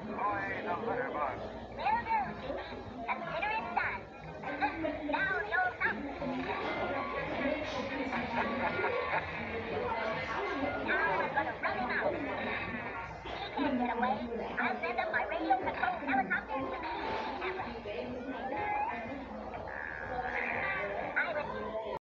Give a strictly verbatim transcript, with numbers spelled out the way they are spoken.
Boy, the letterbox. Will do. Consider it done. Now you'll come. Now I'm gonna run him out. He can't get away. I'll send up my radio control helicopter.